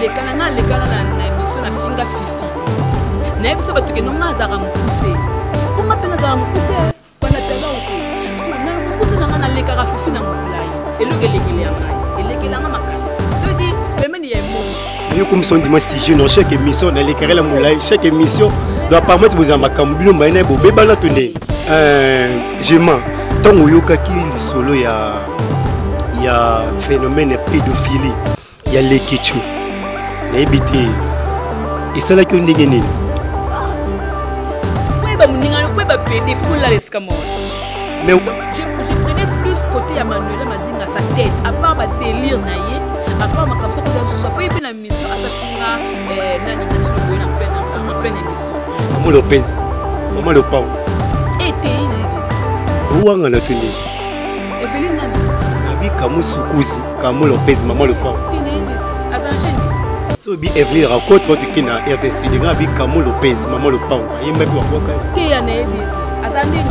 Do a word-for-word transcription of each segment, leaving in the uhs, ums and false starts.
lekana nga lekana na émission na finga fifi na bisa batuke no ngaza ka mukuse unga pena za mukuse kwana tela uko siku na mukuse na nga leka ka fifi na ngulai eluke lekele ya ngai elekele nga makasi so di pemeni ya mo yo comme son dimanche si je dans chaque émission na lekere la moulai chaque émission doit permettre vous en makambulo maina bo beba la tonne euh jema tango yoka ki solo ya ya phénomène pédophilie ya lekichu na ebité et ça là que ndenge nini ouais ba muninga ko ba pédé faut la risque mort mais je je prenais plus côté ya Manuela Madinga sa tête à part ba délire na yé à part ma comme ça ko da so pas y na mission à finga euh na ni tu ko na pleine en pleine émission Maman Lopez Maman le pau été ouanga na tuni Eveline abi kamu sukuzi kamu Lopez Maman le pau azancheni so bi Eveline raconte votre kina R T C de abi kamu Lopez Maman le pau yimba bi wakoka te ya na ebi azandeni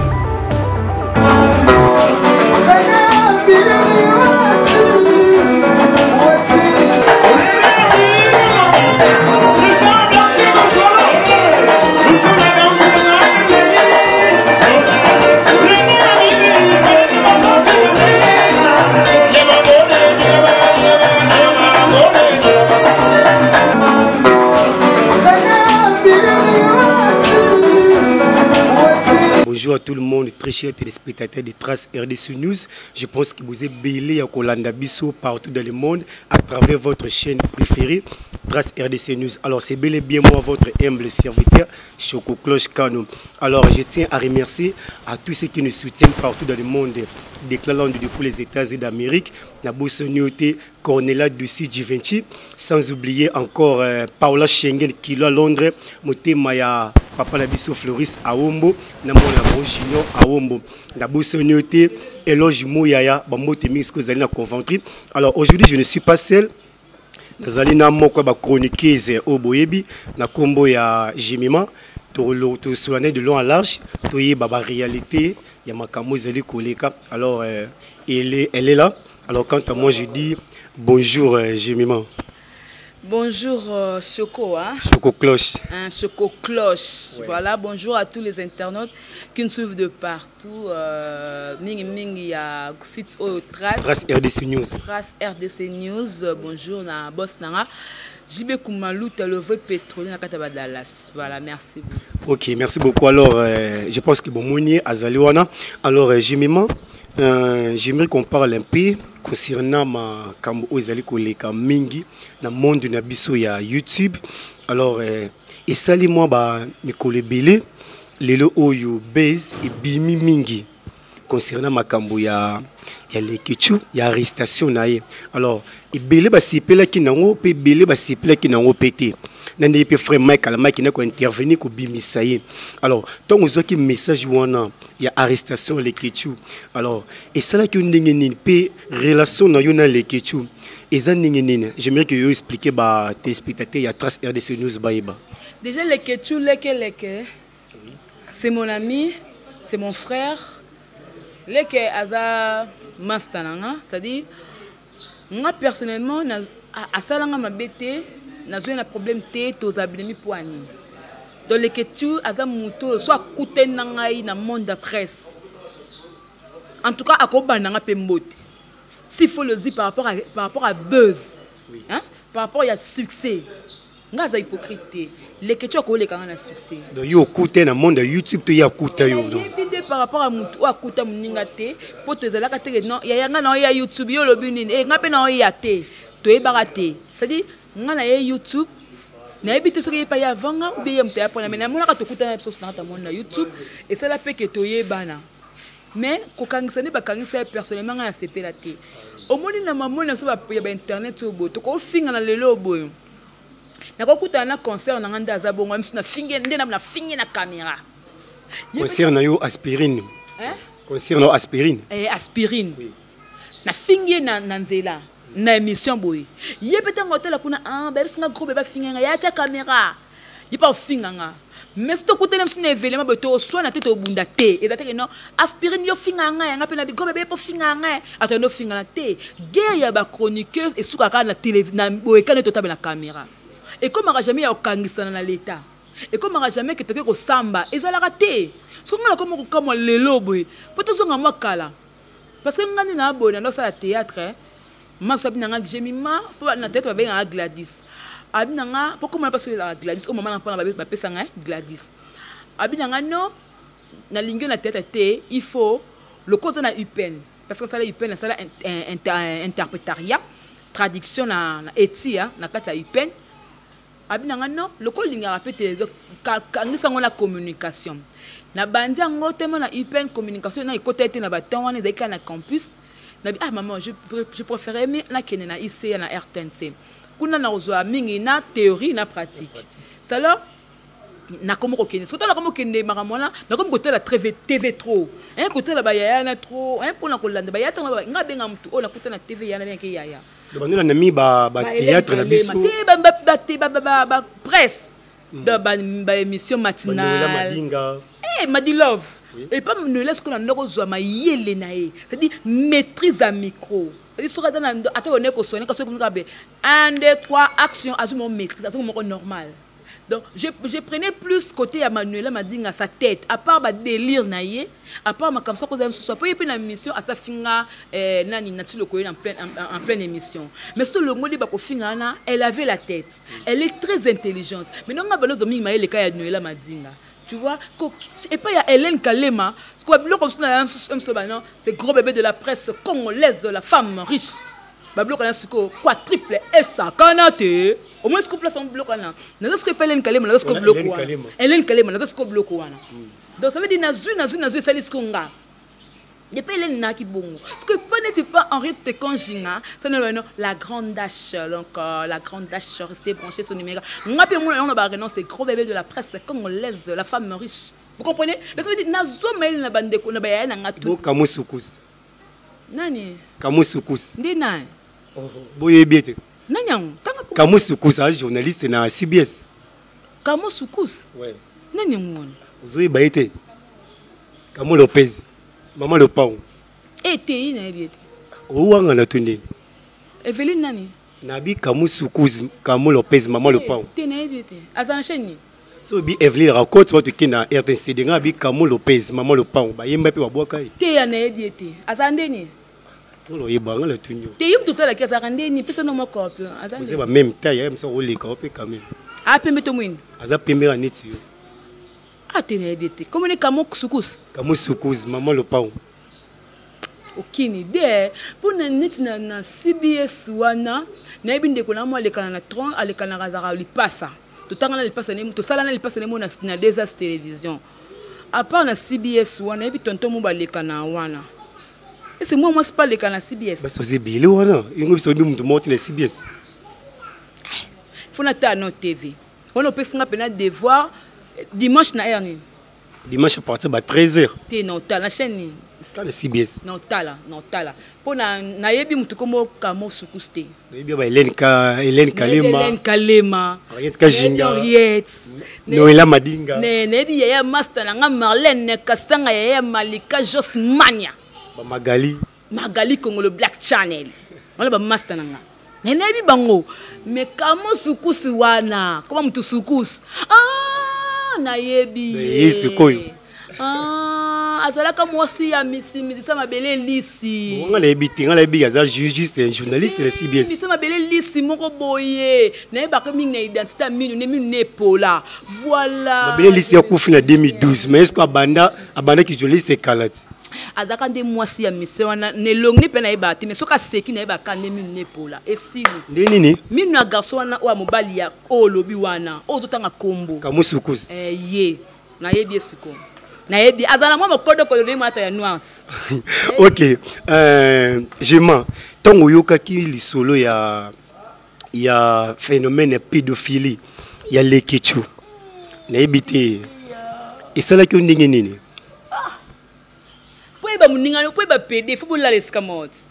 Bonjour à tout le monde, très chers téléspectateurs de Trace R D C News. Je pense que vous êtes belé à Kolanda Bisso partout dans le monde à travers votre chaîne préférée, Trace R D C News. Alors c'est bel et bien moi, votre humble serviteur, Choco Cloche Kano. Alors je tiens à remercier à tous ceux qui nous soutiennent partout dans le monde, déclarant depuis les États-Unis d'Amérique, Nabuso Nyote, Cornelia Dussi Givenchy, sans oublier encore euh, Paula Schengen qui est à Londres, Moté Maya. Papa Nabiso Floris Awombo, Namona Junior Awombo, Nabuso Nyote, Eloge Mouyaya, Bambote Mix que vous allez convaincre. Alors aujourd'hui, je ne suis pas seul. Nous allons nous chroniquer au Boyebi, na combo ya Jimima, tout sur l'année de long à large, tout y baba réalité, il y a ma camouze koleka. Alors euh, elle est, elle est là. Alors quant à moi, je dis bonjour euh, Jimima. Bonjour euh, Choco, hein? Choco Cloche. Un Choco Cloche. Ouais. Voilà, bonjour à tous les internautes qui nous suivent de partout. Mingi Mingi ya site au Trace. Trace R D C News. Trace R D C News. Bonjour na boss nanga. J B Koumalou, le vrai pétrolier na Kataba Dallas. Voilà, merci beaucoup. Ok, merci beaucoup. Alors, euh, je pense que bon Mounier Azaliwana. Alors, euh, Jimima, euh, j'aimerais qu'on parle un peu concernant ma kambo ozali koleka mingi na monde na biso ya YouTube. Alors euh, et sali moi ba mikole belé lelo oyo base et bimi mingi concernant ma kambo ya ya lekichu ya arrestation na ye. Alors et belé ba sipela ki nango pe belé ba sipela ki nango pété. Nande pe frère Mike ala Mike na ko intervenir ko bimisa ye. Alors tant ozo ki message wana il y a arrestation les Kéchou. Alors, et ça là que nous pe relation na yona les Kéchou. Et ça j'aimerais que vous expliquiez bah tes spectateurs il y a Trace R D C News baïba. Déjà les Kéchou les les c'est mon ami, c'est mon frère. Les que aza mastananga, c'est-à-dire moi personnellement na à salanga ma bête na zo na problème tête aux abîmes poignets. Dans les Kéchou, Azam Mouto, soit coûté dans le monde de la presse. En tout cas, à quoi n'a pas s'il faut le dire par rapport à par rapport à buzz, oui. Hein? Par rapport à succès, n'a pas hypocrite. Les Kéchou ont les canaux succès. Donc yo coûté dans le monde de YouTube, tu y a coûté yo. Par rapport à Mouto, à coûté Mouningate, pour te dire que non, il y a un y a YouTube, yo le bunin, et n'a pas non y a té, tu es baraté. C'est-à-dire, n'a pas YouTube. Na ebité ce qui pas y avant ou bien m'te apprendre mais na mona ka tokuta na episode na YouTube et ça la pe que toye bana mais ko kangisa ne ba kangisa personnellement na sepela te au moni na maman na so ba ba internet so bo to ko finga na lelo boyo na ko kuta na concert na nganda za bongo msu na finge nde na finge na caméra concert na yo aspirine hein concert na aspirine eh aspirine oui na finge na nzela na émission boy yé peut-être hôtel kuna ah ba singa groupe ba finga ya ta caméra yi pa finga nga mais si tu écoutes un événement, tu as soit la tête au bunda té et tu non aspirine yo finga nga nga pe na bigo bébé pour finga nga attends no finga na té guerre ya ba chroniqueuse et sous kaka na télé na boekane totabe na caméra et comme on jamais ya kangisana na l'état et comme on jamais que tu ko samba ezala raté so ngala comme comme lelo boy poto zonga makala parce que ngani na bona no sala théâtre ma so binanga jemima po na tête ba benga Gladys abinanga pourquoi parce que la Gladys au moment na pona ba pesa nga Gladys abinanga no na lingue na tête té il faut le cause na U P N parce que ça la U P N ça la interprétariat traduction na etia na kata U P N abinanga no le cause linga rapete kangisa ngona communication na bandi ngo tellement na U P N communication na côté té na baton wana deka na campus na ah maman je je préférais na kene na I C na R T N C kuna na uzwa mingi na théorie na pratique c'est alors na comme kokene surtout na comme kokene makamona na comme côté la T V trop un côté la baya na trop un pour na kolanda baya tanga nga benga mtu o na côté na T V ya na bien ke yaya bando na mi ba ba théâtre na biso ba ba ba ba presse de ba émission matinale madinga eh madi love et pas ne laisse qu'on a n'ozwa ma yele na e c'est-à-dire maîtrise à micro c'est-à-dire sur dans attends on est ko sonner quand comme kabe un deux trois action azumo maîtrise azumo normal. Donc, je, je prenais plus côté à Manuela Madinga sa tête, à part ma délire naïe, à part ma comme ça, que soit pas une émission à sa finga, nani natu le en pleine en, en pleine émission. Mais surtout le mot bako finga na, elle avait la tête, elle est très intelligente. Mais non, ma balo zomi maïe le cas de Manuela Madinga. Tu vois, et pas il y a Hélène Kalema, c'est gros bébé de la presse congolaise, la femme riche. Bablo kana siko quadruple esa kanate au moins ce qu'on place en bloc là na ce que Hélène Kalema na ce que bloc wana Hélène Kalema na ce que bloc wana donc ça veut dire nazu nazu nazu ça lis konga et puis Hélène na ki bongo ce que pas n'était pas Henriette Tekonjinga ça non la grande dash donc la grande dash rester branché son numéro ngapi mon on ba non c'est gros bébé de la presse congolaise la femme riche vous comprenez ça veut dire nazo mail na bande ko na ba ya na ngatu donc kamusukus nani kamusukus ndi na boye biete nanyang kamusukus un journaliste na C B S kamusukus ouais nanyang mon ozoyi baite Kamu Lopez maman le pao ete ina biete ouanga na tunde Eveline nani nabi kamusukus Kamu Lopez maman le pao te na biete azana cheni so bi Eveline raconte votre qui na R T N C denga bi Kamu Lopez maman le pao ba yemba pe babwaka te ya na biete azandeni Olo yebanga le tunyo. Te yim tout la kesa rande ni pesa no moko pe. Azande. Vous même taille, même ça oli ka pe quand même. A pembe to mwini. Aza pembe na neti yo. A tene biete. Comment ne kamo sukus? Kamo sukus maman le pao. Aucune idée. Pour na neti na na C B S wana, na binde ko na mo le kana na tron, ale kana razara li passa. To tanga na li passa ne to sala na li passa ne mo na na des télévision. À part na C B S wana, ebi tonton mo ba le kana wana. Et c'est moi, moi, c'est pas le canal C B S. C'est bien, voilà. Il faut monter le C B S. Il faut que notre T V. On peut se faire devoir dimanche na erni. Dimanche à partir de treize heures. Tu non, tu la chaîne. Dans le C B S. Non, tu là, non, tu là. Pour na na yebi mutu komo kamo sukuste. Yebi ba Hélène Ka Hélène Kalema. Hélène Kalema. Henriette Kajinga. Henriette. Noëlla Madinga. Ne ne bi ya master na Marlène Kasanga ya Malika Josmania. Magali Magali Congo le Black Channel on ba master nanga nenebi bango mais kamo sukusi wana koma mtu sukus ah na yebi yesu koyo ah azalaka mwasi ya misi misi sama bele lisi on la yebi ngala yebi aza juste un journaliste de C B S misi sama bele lisi moko boye na ba ko mingi na identité minu ne minu ne pola voilà bele lisi ya kufi na deux mille douze mais est-ce que abanda abanda ki journaliste kalati azaka nde mwasi ya mise wana ne longni pe na yeba te mais soka seki na yeba ka nde minu ne pola esili nde nini minu na garçon wana wa mobali ya olobi wana ozotanga kombo kamusukus eh ye na yebi esiko na yebi azana mwa mokodo ko le mata ya noite OK euh jema tongo yoka ki lisolo ya ya phénomène pédophilie ya lekichu na yebite esala ki ndenge nini ba muninga no pe ba pede fu bola lesika mot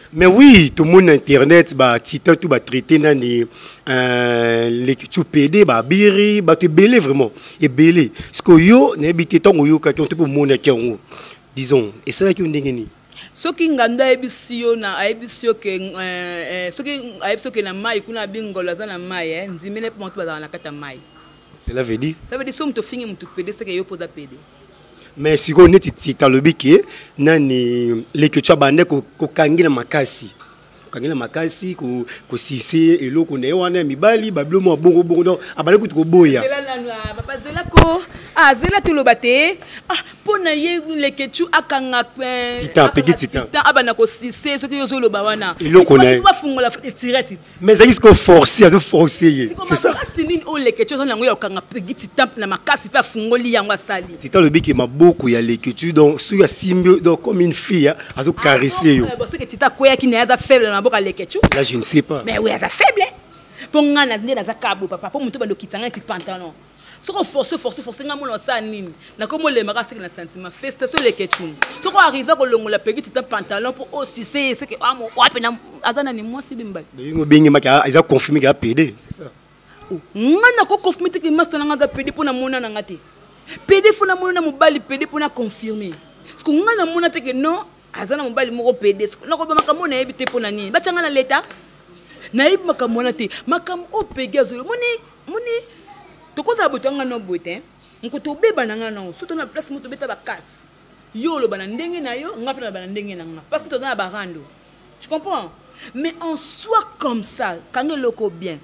Mais oui, tout le monde internet, bah titan tout va traiter dans les euh, les tu P D, bah biri, bah tu belé vraiment, et belé. Ce que yo n'habite tant yo quand tu peux monter qui en disons. Et c'est là qui on dégaine. Ce qui nganda ebisio na ebisio que euh ce qui ebisio que na mai kuna bingola za na mai eh nzimene pour monter dans la kata mai. Cela veut dire. Ça veut dire somme to fingi mutu P D c'est que yo poda P D. Mais si on est titan le biquet, nani les que tu as bandé ko ko kangina makasi. Kangina makasi ko ko sisi et l'eau qu'on est wana mibali bablo mo bongo bongo donc abale ko boya. Zela na papa zela ko ah zela tout le baté ah pona ye les que tu akanga titan pegi titan. Titan abana ko sisi ce que yo zo lo bawana. Et l'eau qu'on est. Pas fungola tirer titre. Mais ça est forcé à se forcer. C'est ça. C'est nini o les que tu zo nango yo kanga pegi titan na makasi pa fungoli yango asali. Titan le biquet ma beaucoup ya les que tu donc sur ya symbio donc comme une fille à se caresser yo. C'est que titan quoi qui n'est pas faible. Là, je ne sais pas. Mais oui, ça faible. Pour nga na ndé na zakabo papa pour mutu bando kitanga ti pantalon. Ce qu'on force force force nga mona sa nini. Na comme le mara c'est na sentiment festation le ketchum. Ce qu'on arrive ko longola pegi ti pantalon pour aussi c'est c'est que amo wapi na azana ni moi si bimba. Ngo bengi maka ils ont confirmé qu'il a P D, c'est ça. Oh, nga na ko confirmer que master nga ga P D pour na mona na ngati. P D funa mona na mobali P D pour na confirmer. Ce qu'on nga na mona te que non azana mobali moko P D na ko ba makamona ebite pona nini bachanga na leta na ibi makamona te makam o pegi azolo moni moni to koza botanga no bote nko to beba na nga no surtout na place moto beta ba quatre yo lo bana ndenge na yo ngapi na bana ndenge na nga parce que to na barando tu comprends mais en soi comme ça quand le loko bien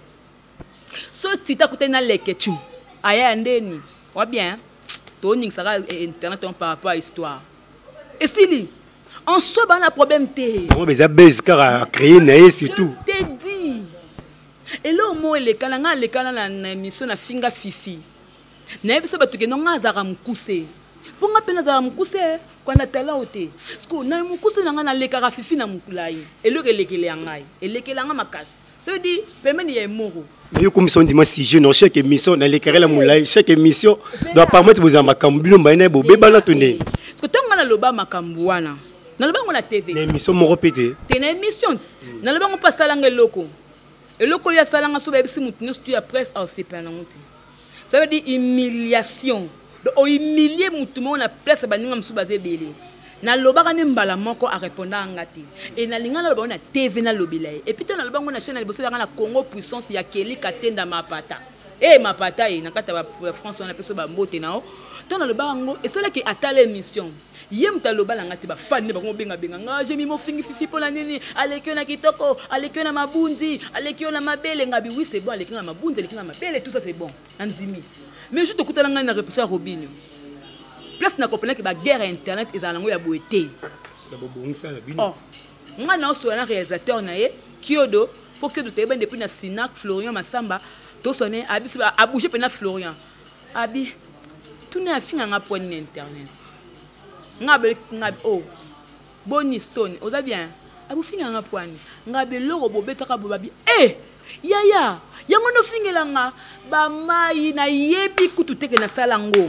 so tita kutena leke tu aya ndeni wa bien to ning saka internet on par rapport à histoire et si en soi, il y a un problème. On a besoin de créer une surtout. Je t'ai dit. Et là, au les canaux, les canaux, la mission na finga fifi. Na yebisa batu ke nonga azara mukuse. Pour nga pena azara mukuse, kwa na tala ote. Sko na mukuse na nga na lekara fifi na mukulai. Et le lekele yangai. Et lekele nga makasi. Ça veut dire, pemeni ya moro. Mais comme son dimanche si je dans chaque émission na lekara la moulai, chaque émission doit permettre vous en makambulo mbaina bo beba la tourner. Parce que tant nga na loba makambuana. Dans le banc on a T V. L'émission me répété. T'es une émission. Dans le banc on passe à l'angle loco. Et loco il y a ça l'angle sur bébé si moutineux tu as presque au C P N monté. Ça veut dire humiliation. Donc on humilie moutineux on a presque banning am sous basé belé. Na loba quand mbala moko a répondre à ngati. Et na linga na on a T V na lobilai. Et puis dans le banc on a chaîne na bosse dans la Congo puissance il y a Kelly Katenda Mapata. Eh Mapata na kata ba France on a peso ba mbote na o. Dans le banc et c'est là qui atteint l'émission. Yem taloba la ngati ba fan ne ba ngo benga benga nga j'ai mis mon fingi fifi pour la nini alekio na kitoko alekio na mabunzi alekio na mabele ngabi oui c'est bon alekio na mabunzi alekio na mabele tout ça c'est bon anzimi mais je te kuta nga na répétition Robinho place na comprendre que ba guerre internet ezalango ya boete la bobongisa la bino oh nga na so na réalisateur na ye Kyodo pour que tu ben depuis na Sinac Florian Massamba to sonné abi a bouger pena Florian abi tout na finga nga point internet ngabe ngabe oh boni stone oza bien abu finga nga poani ngabe loro bobeta ka bobabi eh ya ya yango no fingela nga ba mai na yebi kutu teke na salango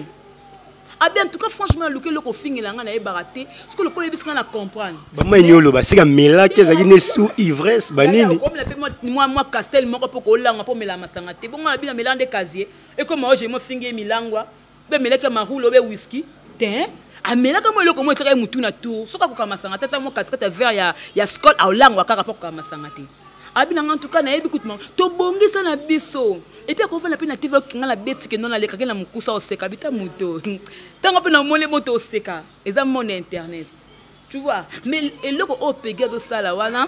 abi en tout cas franchement luke loko fingela nga na ebaraté ce que le ko yebiska na comprendre ba mai nyolo ba sika mela ke za ne sous ivresse banini comme la moi moi moi castel moko poko langa po mela masanga te bonga bi na melande casier et comme moi j'ai mo finge milangwa be meleke marulo be whisky te amela kama ile komo tsaka mutu na tour soka ko kama sanga tata mo katikata ver ya ya skol au langwa kaka poko kama sanga te abi na en tout cas na yebi kutima to bongisa na biso et puis ko fa na pe na T V kinga la beti ke non na leka ke na mukusa o seka bita muto tango pe na mole moto o seka eza mon internet tu vois mais eloko o pega do sala wana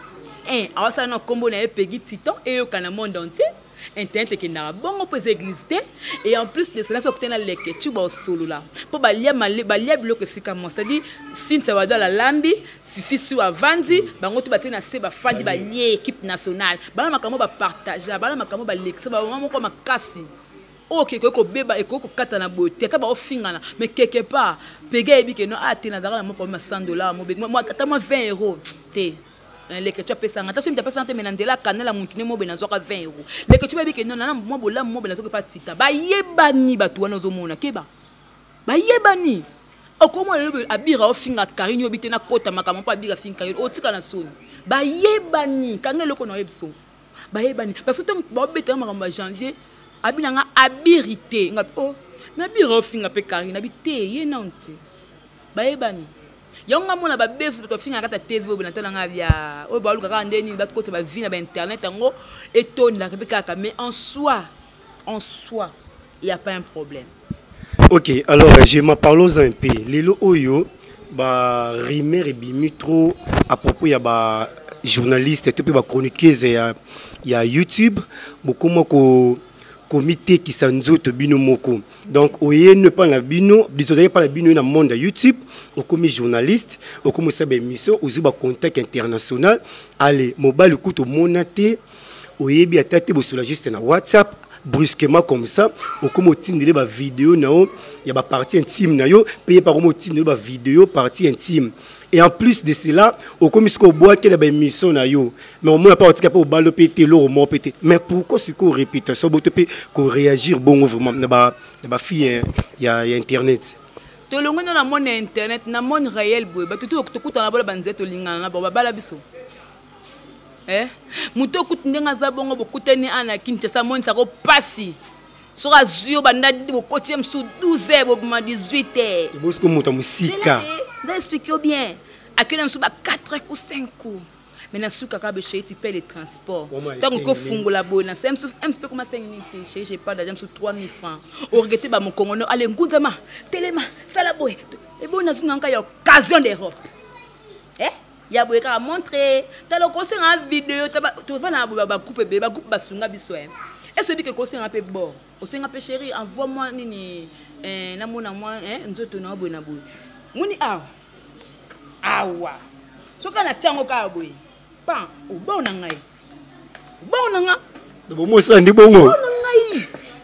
eh awasa na kombo na epegi titan et yo kana monde entier internet qui n'a bon pour exister et en plus de cela ça que tu as les que tu vas solo là pour balia malé balia bloc c'est comme ça dit si ça va dans la lambi fifi sur avandi bango tu batina se ba fandi ba lié équipe nationale bala makamo ba partager bala makamo ba lex ba mama ko makasi OK ko beba et ko kata na beauté ka ba ofingana mais quelque part pega ebi que non ah tina dara mo pour cent dollars moi tata moi vingt euros té les que tu as payé ça tu as payé ça mais dans la canne la montine mo benazo ka vingt euros les que tu vas dire que non non moi bola mo benazo ka pas tita ba yebani batu wana zo mona keba ba yebani o comment le abira o finga karinyo bitena kota makamo pa bira finga o tika na soni bayebani kanga eloko na yebiso bayebani parce que tant babeta makambo ya janvier abinanga abirité nga oh na biro finga pe Karine abité ye nante bayebani yonga mona ba beso to finga kata T V obina tala nga bia o ba luka ka ndeni ba côté ba vie na ba internet ngo etoni la pe kaka mais en soi en soi il y a pas un problème. OK, alors je m'en parlons un peu lelo oyo ba rimer et bimi trop à propos ya ba journaliste tout peu ba chroniqueuse ya ya YouTube beaucoup moko comité qui s'enzote bino moko donc oye ne pas la bino désolé pas la bino na monde YouTube au comme journaliste au comme ça émission aux ba contact international allez mobile kuto monaté oye bi atate bo sur juste na WhatsApp brusquement comme ça au comme otindele ba vidéo nao ya ba partie intime na yo payer par comme otindele ba vidéo partie intime. Et en plus de cela, au comme ce qu'on boit qu'il y a une mission na yo, mais au moins pas au au bal pété l'eau au moins pété. Mais pourquoi ce qu'on répète, ça peut qu'on réagir bon vraiment na ba na ba fille il y a internet. To longo na monde internet na monde réel boy, ba tout tout kuta na bola banzeto lingana na ba bala biso. Eh? Muto kutindenga za bongo bokuteni ana Kinshasa monde ça ko passi. Sora zio banda bo kotième sous douze heures bo dix-huit heures. Bo ce que muta musika. Expliquez bien. À quel moment quatre ou cinq coups. Mais dans ce cas, tu payes les transports. Tant que tu la bonne, c'est un peu comme cinq minutes. Je n'ai pas d'argent sur trois mille francs. Au regret, mon Congo, allez, Ngouzama, Téléma, Salaboy. Et bon, on a une occasion d'Europe. Eh? Il y a beaucoup à montrer. Tu as le conseil en vidéo. Tu vas dans la coupe, tu vas dans la et celui qui conseille un peu bon. Au sein un peu chéri, envoie-moi nini. Un amour à moi, hein, nous autres, nous avons un Muni awa awa soka na tiango ka boy pa o ba na ngai ba na nga do bo mo sa ndi bongo ba na ngai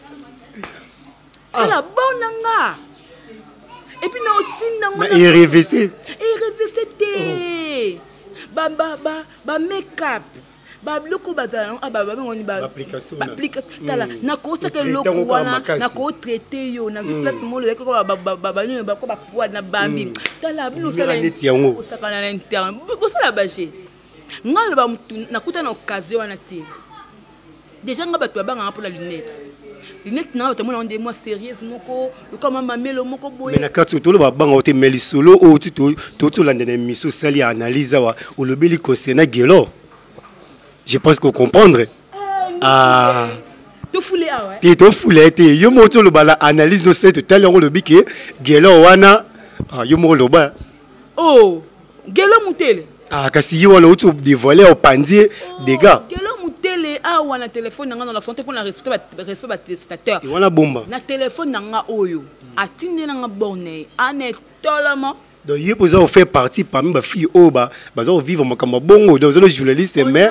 ala ba na nga et puis na otinda ngo na e revêté e revêté ba ba ba ba make up ba loko bazala aba ba ngoni ba application application tala na ko saka loko wana na ko traiter yo na zo place mo le ko ba ba ba ba ko ba poa na bambi tala bino sala yango saka na interne ko sala baje ngalo ba mutu na kuta na occasion wana ti déjà nga bato ba nga pour la lunette lunette na bato mo na ndé moi sérieuse moko comme mamelo moko boye mais na katu to lo ba banga ote meli solo o tu to to la ndene miso sali analyse wa o lobeli ko sena gelo. Je pense qu'on comprendre. Ah. Tu foulé ah ouais. Tu tu foulé tu. Yo mo to lo bala analyse no set tel on le biké gelo wana. Ah yo mo lo ba. Oh, gelo mutele. Ah kasi yo wala utu dévoiler au pandier des gars. Gelo mutele ah wana téléphone nga na santé pour la respect respect ba téléspectateur. Et wana bomba. Na téléphone nga oyo. Atinde nga borné. Ane tolama. Donc il peut ça faire partie parmi ma fille au bas, baza vivre comme bongo dans le journaliste mais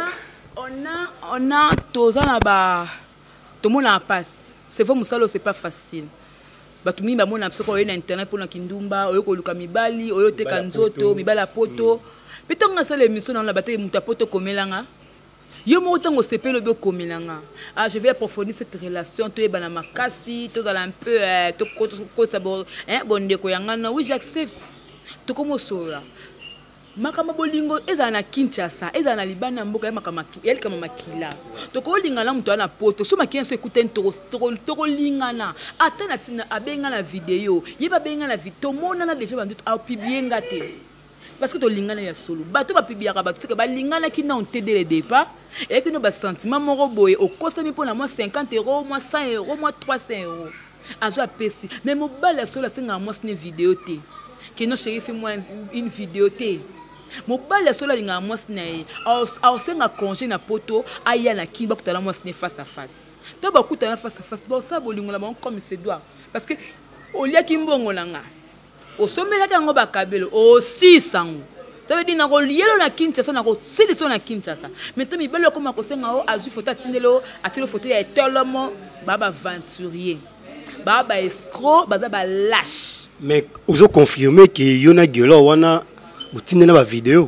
on a tous en bas tout le monde en passe c'est vrai musalo c'est pas facile batu mi ba mona psiko na internet pour na kindumba oyo ko luka mibali oyo te kanzoto mibala poto peto nga sala émission na bataille muta poto komelanga yo mo tango sepelo be komelanga ah je vais approfondir cette relation to ebana makasi to dans un peu to ko sabor hein bonde ko yangana oui j'accepte to komo sola makama bolingo eza na Kinshasa eza na Libana mboka makama elle kama makila to ko lingana muto ana poto so makien so écouter to to ko lingana atana tina abenga na vidéo yeba benga na vidéo mona na déjà bandu a publier ngate parce que to lingana ya solo bato ba publier ka bato que ba lingana ki na on te dès le départ et que no ba sentiment moko boye au kosami pona moi cinquante euros moi cent euros moi trois cents euros azo apesi mais mo bala solo singa moi ce vidéo te que no chéri fait moi une vidéo te mobile sola linga mwasi na ye au senga congé na poto aya na kiba kutala mwasi ne face à face to ba kutala face à face ba sa bolingo la bango comme se doit parce que au lia kimbongo nanga au somela ka ngo ba kabelo au six sango ça veut dire na ko lielo na Kinshasa na ko siliso na Kinshasa maintenant mi belo comme ko senga o azu photo atindelo atilo photo ya tolomo baba aventurier baba escroc baba ba lâche mais ozo confirmer que yona gelo wana utine na ba vidéo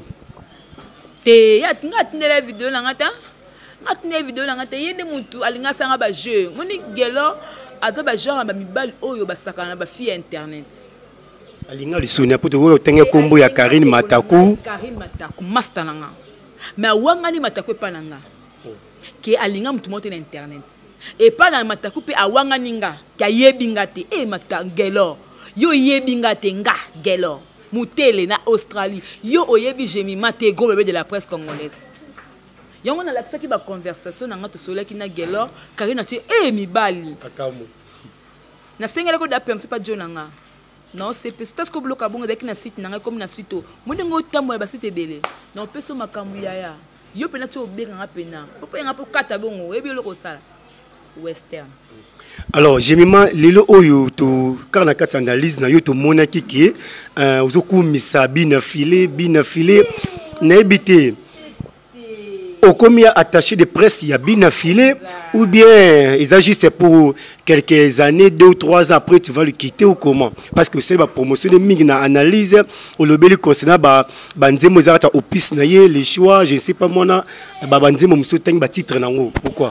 te ya tinga tine la vidéo na ngata ngata ne vidéo na ngata yende mutu alinga sanga ba jeu moni gelo ata ba genre ba mibali oyo ba sakana ba fille internet alinga lisoni apoto oyo tenge kombo ya Karine Mataku Karine Mataku master nanga mais awangani matako epa na nga ke alinga mutu moto na internet epa na matako pe awangani nga ke ayebi nga te e mata gelo yo yebi nga te nga gelo mutele na Australie yo oyebi Jemima te gros bébé de la presse congolaise yango na lakisa ki ba conversation na nga to sola ki na gelo karina te e mibali akamu na sengela ko da pem c'est pas jonanga non c'est parce que bloka bongo daki na site nanga comme na site monde ngo tambo ya ba site belé non peso makambu ya ya yo pena to benga nga pena popo nga po kata bongo ebi loko sala western. Alors Jemima lelo oyo to kana kata analyse na yo to mona kiki euh ozokumisa bina filé bina filé na ebité au combien attaché de presse il y a bien affilé ou bien ils agissent pour quelques années, deux ou trois ans après tu vas le quitter ou comment? Parce que c'est la promotion de migna analyse au lobby concernant ba banzemo zata au piste naie les choix je sais pas moi na ba banzemo msotengi ba titre nango pourquoi?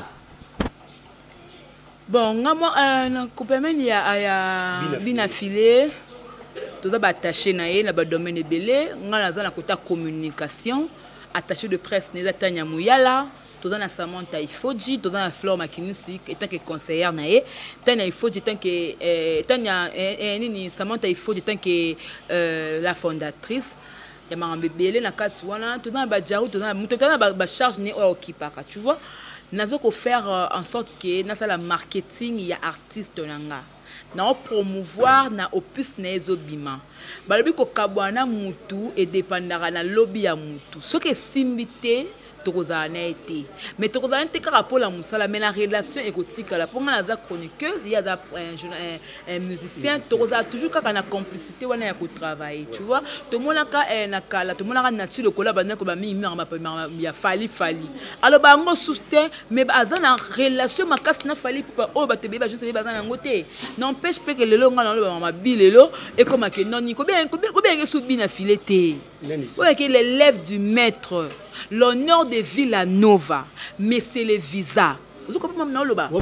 Bon ngamo na coupemen ya ya bien affilé tout ça ba attaché naie na ba domaine belé ngala za na kota communication attaché de presse Neza Tanya Mouyala, tout dans la Samantha Ifoji, tout dans la Flore Makinusi, étant que conseillère nae, Tanya Ifoji, tant que Tanya Nini Samantha Ifoji, tant que la fondatrice, il y a un bébé na Katsuana, tout dans la Badjarou, tout dans la tout dans la charge né au Kipaka, tu vois. Nazo ko faire en sorte que na ça la marketing il y a artiste nanga. Na promouvoir na opus na ezobima balobi ko kabwana mutu et dépendara na lobby ya mutu soki simbité tokozala na été mais tokozala te kaka pour la musala mais la relation écotique la pour nga za chroniqueuse il y a un, un, un musicien tokozala toujours kaka na complicité wana ya ko travailler tu vois to monaka na kala to monaka nature le kola bana ko ba mi mi ya fali fali alors ba ngo soutien mais aza na relation makas na fali pa o ba te ba juste ba na ngote n'empêche pas que le longa na lo ba bilelo et comme que non ni ko bien ko bien que soubi na fileté ouais que l'élève du maître l'honneur de Villanova mais c'est le visa vous comprenez maintenant le bas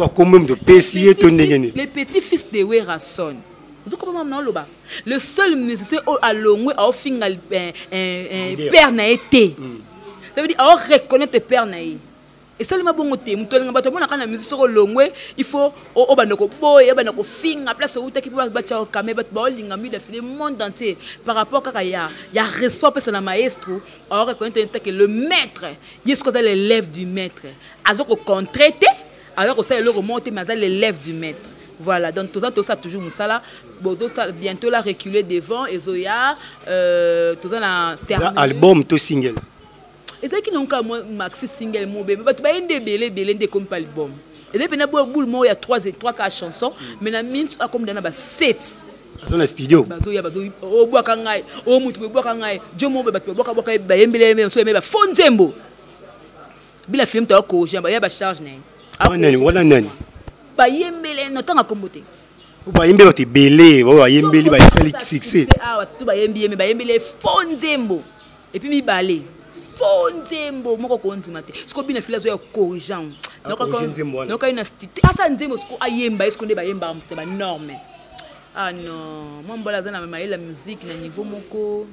les petits fils de Werason vous comprenez maintenant le bas le seul musicien à l'ongwe à fingal père na été ça veut dire à reconnaître père na et seulement bon côté mutolenga bato bona kana musique soko longwe il faut o banako boy banako finga place où taki ba bacha kame bat ba linga mi de le monde entier par rapport à ya ya respect pour na maestro alors reconnaître que le maître yes ko l'élève du maître azoko contraité alors que ça le remonter mais ça l'élève du maître voilà donc tout ça tout ça toujours musala bozo bientôt la reculer devant et zoya euh tout ça na terminé album to single. Et dès qu'ils n'ont qu'à maxi single mon bébé, tu vas ende belé belé de comme album. Et dès que na boule moi il y a trois et trois quatre chansons, mais na mine a comme dans na sept. Dans le studio. Bazo ya bazo o boa kangai, o mutu boa kangai, jo mo bébé boa boa ba yembele me so me ba fonzembo. Bila film to ko jamba ya ba charge né. Ah nani wala nani. Ba yembele no tanga kombote. Ba yembele te belé, ba yembele ba sali succès. Ah tu ba yembele ba yembele fonzembo. Et puis mi balé. Fonzembo moko konzima te siko bina filazo ya corrigeant donc donc ina stite asa nzembo siko ayemba esiko nde bayemba mte ba norme ah non mon bola zana ma la musique na niveau moko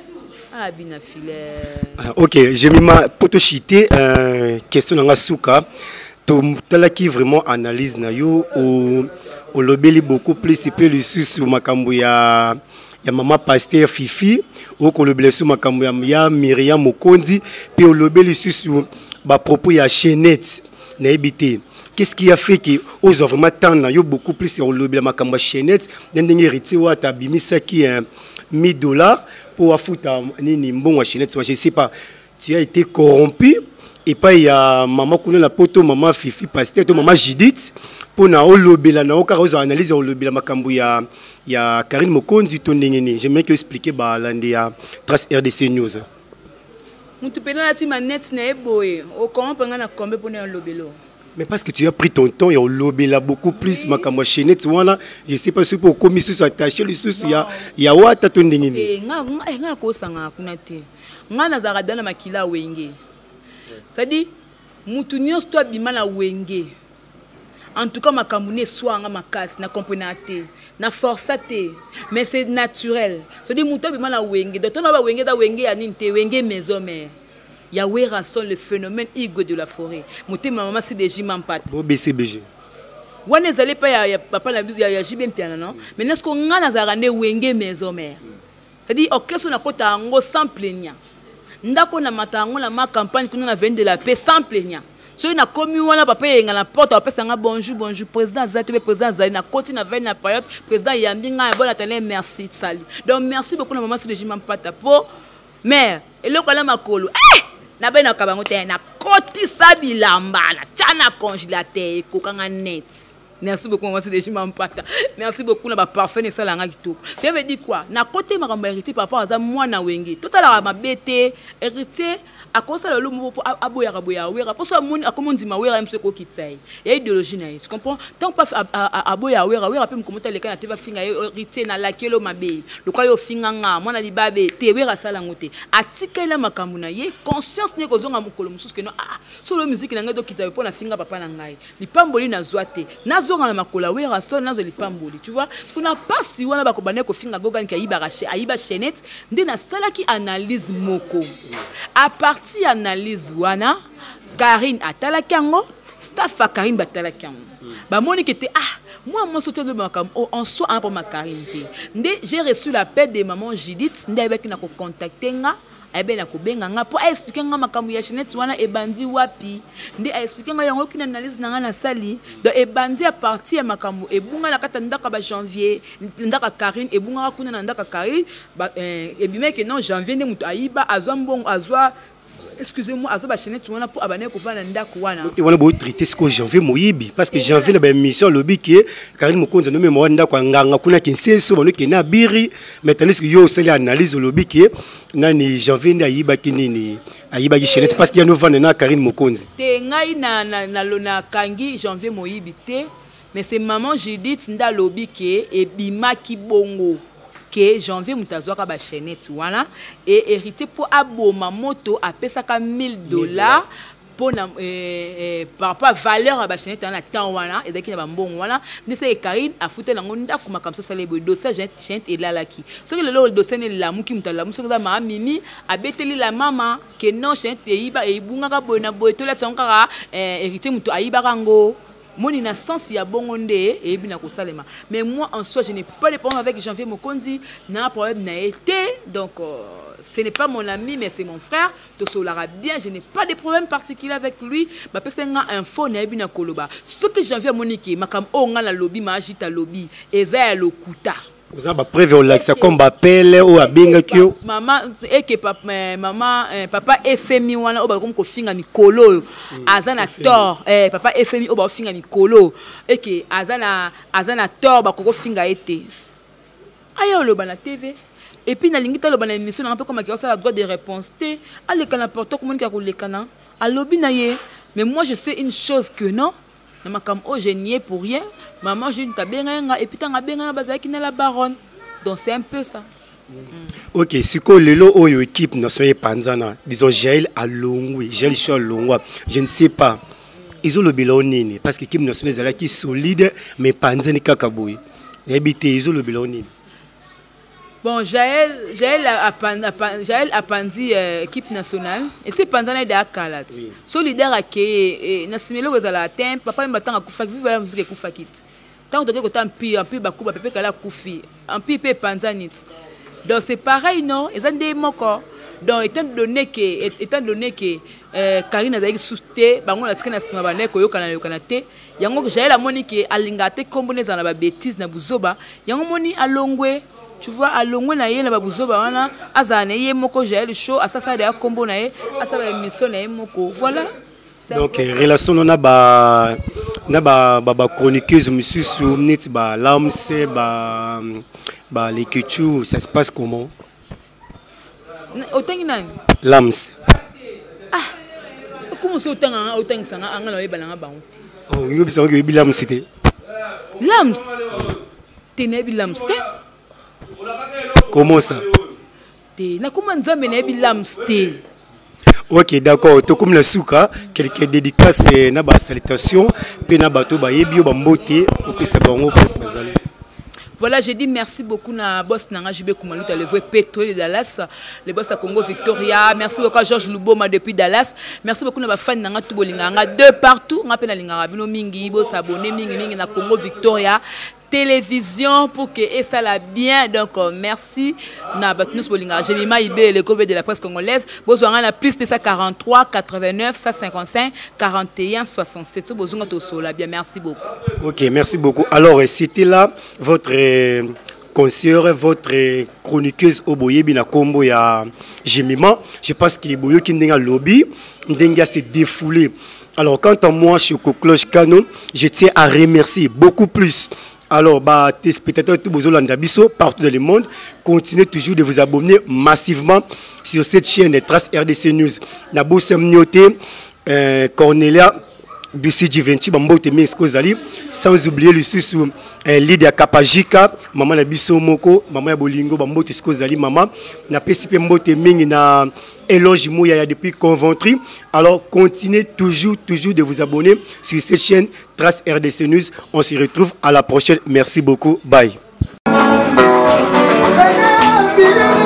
ah bina file OK Jemima poto chité euh question nga suka to tala ki vraiment analyse na yo au au lobeli beaucoup plus peu le sous makambo ya ya maman pasteur Fifi au ko le blessé makambo ya Myriam Mokonzi puis au lobeli sur ba propos ya Chenette na ebité qu'est-ce qui a fait que aux vraiment tant na yo beaucoup plus sur le lobeli makambo Chenette ndenge héritier wa tabimisa ki un mille dollars pour afuta nini mbongo Chenette je sais pas tu as été corrompu et pas il y a maman kuna la poto maman Fifi pasteur to maman Judith pour na olobela na okarozo analyse olobela makambo ya ya Karine Mokonzi to ndengene j'aimerais que expliquer ba lande ya Trace R D C News mutu pena na ti manette na eboye o comprendre na kombe pour na olobelo mais parce que tu as pris ton temps et olobela beaucoup plus makambo Chenette wana je sais pas si pour commission attaché le sous ya ya wata to ndengene eh nga nga ko sanga kuna te nga na zara dana makila wenge ça dit mutu nyos to bimana wenge. En tout cas, ma camouné soit en ma casse, na comprenate, na forçate, mais c'est naturel. Ça dit, mouton bi mala wenge. D'autres na ba wenge da wenge aninte wenge maison mère. ya wera son le phénomène Igwe de la forêt moté maman c'est des jimampat bo B C B G wana ezali pa ya, ya papa la biso ya, ya J B M T non mais n'est-ce qu'on nga nazara ne wenge maison mère c'est-à-dire orchestre na kota ngo sans plaignant ndako na matango na ma campagne kuna na veine de la paix sans plaignant so na komi wana papa yenga na porte apesa nga bonjour bonjour président Zate président Zali na koti na veine na période président Yambinga bon attendez merci salut donc merci beaucoup na maman c'est le jimam pata po mère eloko la makolo eh na bena kabango te na koti sa bilamba na tchana congélateur kokanga net. Merci beaucoup, moi c'est déjà mon pata. Merci beaucoup, na parfait ne sala nga kitoko. Ça veut dire quoi? Na côté ma hérité par rapport à moi na wengi. Tout à l'heure ma bête hérité à cause de l'homme aboya aboya wera. Pour ça mon comme on dit ma wera monsieur ko kitsai. Il y a idéologie na. Tu comprends? Tant pas aboya wera wera peut me commenter les canata va finga hérité na lakelo mabe. Le quoi yo finga nga moi na libabe te wera sala ngote. Atika la makambu na ye conscience ne kozonga mukolo mususu que non ah solo musique na ngado kitabe pour na finga papa na ngai. Lipamboli na zoate. Na na makola wera son nazo lipamboli tu vois ce qu'on a pas si wana ba ko bané ko finga gogan ki ayiba raché ayiba chenette nde na sala ki analyse moko à partir analyse wana Karine atala kango staff a Karine batala kango ba moni ki était ah moi moi sauter de makam en soi un pour ma Karine nde j'ai reçu l'appel de maman Judith nde avec na ko contacter nga ebe na kobenga nga po expliquer nga makambu ya chenette wana ebandi wapi ndi expliquer nga yango kina analyse na nga na sali donc ebandi à partir ya makambu ebunga na kata ndaka ba janvier ndaka Karine ebunga kuna na ndaka Karine ba ebime ke non janvier ndi mutu ayiba azwa mbongo azwa excusez-moi azwa ba chenette wana po abane ko fana ndako wana et wana bo traiter ce que janvier moyibi parce que janvier na ba émission lobby ki Karine Mokonza no me mo ndako nganga kuna kinseso bano ke na biri maintenant ce que yo seli analyse lobby ki nani janvier ndi ayiba kinini ayiba ki chenette parce qu'il y a novembre na Karine Mokonza te ngai na na na lona kangi janvier moyibi te mais c'est maman Judith nda lobby ki ebima ki bongo que janvier mutazwaka ba chenette wana et hérité pour aboma moto a pesaka mille dollars pour na eh, eh, par rapport à valeur à ba chenette na temps wana et daki na mbongo wana ndese Karine a fouté na ngonda kuma comme ça ça les dossier chenette et là laki ce que le dossier ne la muki mutala muso ka ma mimi a beteli la maman que non chenette yiba e bunga ka boyna boytola tsankara hérité muto ayiba kango. Mon innocence y a bon ondé et bien salema. Mais moi en soi je n'ai pas de problème avec Janvier Mokonzi, n'a problème n'a été donc euh, ce n'est pas mon ami mais c'est mon frère. Donc ça bien, je n'ai pas de problème particulier avec lui. Ma personne a info n'a bien koloba. Ce que Janvier Monique, ma cam on a la lobby, ma agita lobby, et ça le kuta. Vous avez prévu au lac ça comme appel ou à binga kyo. Maman et que papa maman papa F M I wana oba comme ko finga ni kolo azana tor eh papa F M I oba finga ni kolo et que azana azana tor ba ko finga été ayo lo bana T V et puis na lingita lo bana émission un peu comme qui ça la droit de réponse té aller kana porto comme qui a ko lekana a lobi na ye mais moi je sais une chose que non na makam o je n'y ai pour rien maman j'ai une tabenga et puis tanga benga bazaki na la baronne donc c'est un peu ça. Mm. Ok, si que le lot oyo équipe nationale panzana disons Jaël Alongwe Jaël Charles Longwa je ne sais pas ils ont le bilan nini parce que l'équipe nationale est qui solide mais panzani kakaboui habité ils ont le bilan nini. Bon, Jaël, Jaël a Jaël a pandi équipe nationale et c'est pendant les Dakalat. Solidaire à qui Nassimelo Rozala temp papa m'attend à Koufa vive la musique Koufa kit. Tant que tu as un pi un pi bakuba pepe kala Koufi, un pi pe panzanit. Donc c'est pareil non, ils ont des moko. Donc étant donné que étant donné que Karine a été soutée, bango la tika na sima bane ko yo kana yo kana te. Yango Jaël a moni que alingate kombone za na ba bêtise na buzoba. Yango moni alongwe. Tu vois, à l'ongwe na ye na babuzo ba wana azane ye moko Jaël show asasa de kombo na ye asa ba émission na ye moko voilà. Donc relation na ba na ba ba chroniqueuse monsieur sur net ba lamse ba ba l'écriture ça se passe comment? Autant nani? Lams. Ah. Comment ça autant autant ça nga na ye balanga ba honte. Oh, yo bisa ko bi lams c'était. Lams. Tenebi lams te. Comment ça? Ok, d'accord. Tout comme la souka, quelques dédicaces, na ba salutation, pe na bato ba yebi ba mbote, o pe sa bango pe sa bazali. Voilà, j'ai dit merci beaucoup à boss Nanga J B Koumalouta, le vrai pétrolier de Dallas, le boss à Congo Victoria. Merci beaucoup à Georges Luboma depuis Dallas. Merci beaucoup à ma fan Nanga Tubolinganga de partout. On appelle Lingara Bino Mingi, boss abonné Mingi Mingi na Congo Victoria. Télévision pour que et ça l'a bien. Donc euh, merci na Batnus Bolinga. J'ai mis ma idée le groupe de la presse congolaise. Besoin la plus de ça quarante-trois quatre-vingt-neuf cent cinquante-cinq quarante et un soixante-sept. Besoin de ça bien. Merci beaucoup. Ok, merci beaucoup. Alors c'était là votre euh, conseillère, votre euh, chroniqueuse au Boye Bina Kombo ya Jemima. Je pense que Boyo qui n'a lobby, Ndenga s'est défoulé. Alors quant à moi, Choco Cloche Canon, je tiens à remercier beaucoup plus. Alors, bah, téléspectateurs tout Bozolanda Bisso, partout dans le monde, continuez toujours de vous abonner massivement sur cette chaîne de Trace R D C News. Nabo Semnioté, euh, Cornelia, Bussi Giventi, Bambote Meskozali, sans oublier le sous Lydia Kapajika, Maman Nabiso Moko, Maman Bolingo, Bambote Skozali, Maman, na P C P Mbote Ming, na Eloge Mouya depuis Conventry. Alors, continuez toujours, toujours de vous abonner sur cette chaîne Trace R D C News. On se retrouve à la prochaine. Merci beaucoup. Bye.